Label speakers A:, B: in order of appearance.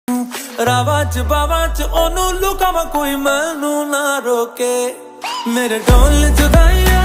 A: रावां च बावां च ओनू लुकावां कोई मैनू ना रोके मेरे ढोल जुदाइयां